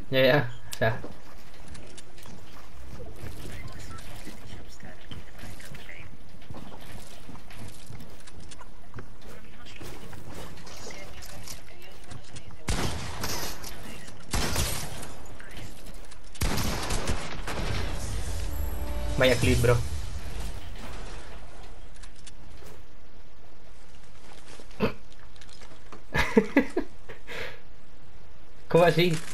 Ya, ya. O sea, vaya clip, bro. ¿Cómo así?